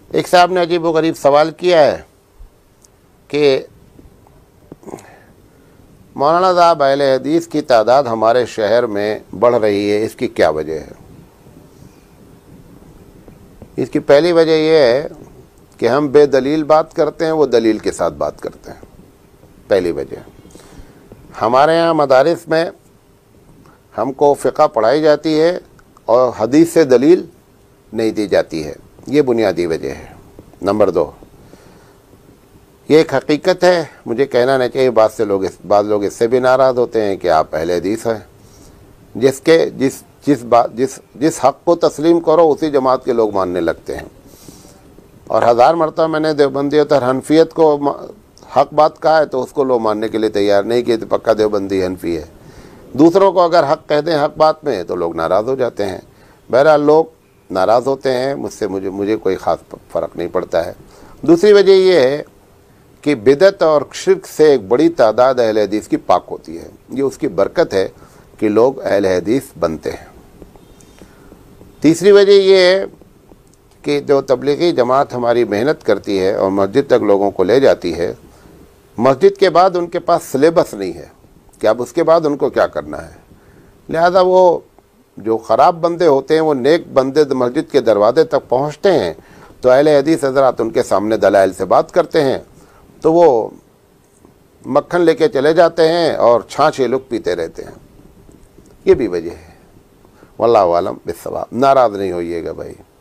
एक साहब ने अजीब व गरीब सवाल किया है कि मौलाना साहब, अहले हदीस की तादाद हमारे शहर में बढ़ रही है, इसकी क्या वजह है? इसकी पहली वजह यह है कि हम बेदलील बात करते हैं, वो दलील के साथ बात करते हैं। पहली वजह, हमारे यहाँ मदारिस में हमको फ़िक़्ह पढ़ाई जाती है और हदीस से दलील नहीं दी जाती है, ये बुनियादी वजह है। नंबर 2, ये एक हकीकत है, मुझे कहना नहीं चाहिए, बाद लोग इससे भी नाराज़ होते हैं कि आप अहले हदीस हैं। जिस हक़ को तस्लीम करो उसी जमात के लोग मानने लगते हैं। और हज़ार मरतबा मैंने देवबंदियत और हनफियत को हक़ बात कहा है तो उसको लोग मानने के लिए तैयार नहीं कि तो पक्का देवबंदी हनफी है। दूसरों को अगर हक़ कह दें हक़ बात में तो लोग नाराज़ हो जाते हैं। बहरहाल लोग नाराज़ होते हैं मुझसे, मुझे कोई ख़ास फ़र्क नहीं पड़ता है। दूसरी वजह यह है कि बिदअत और शिर्क से एक बड़ी तादाद अहले हदीस की पाक होती है। ये उसकी बरकत है कि लोग अहले हदीस बनते हैं। तीसरी वजह यह है कि जो तबलीगी जमात हमारी मेहनत करती है और मस्जिद तक लोगों को ले जाती है, मस्जिद के बाद उनके पास सिलेबस नहीं है कि अब उसके बाद उनको क्या करना है। लिहाजा वो जो ख़राब बंदे होते हैं, वो नेक बंदे मस्जिद के दरवाजे तक पहुँचते हैं तो अहले हदीस हज़रात उनके सामने दलाइल से बात करते हैं तो वो मक्खन लेके चले जाते हैं और छाछ ये लोग पीते रहते हैं। ये भी वजह है। वल्लाहु आलम बिस्सवाब। नाराज़ नहीं होइएगा भाई।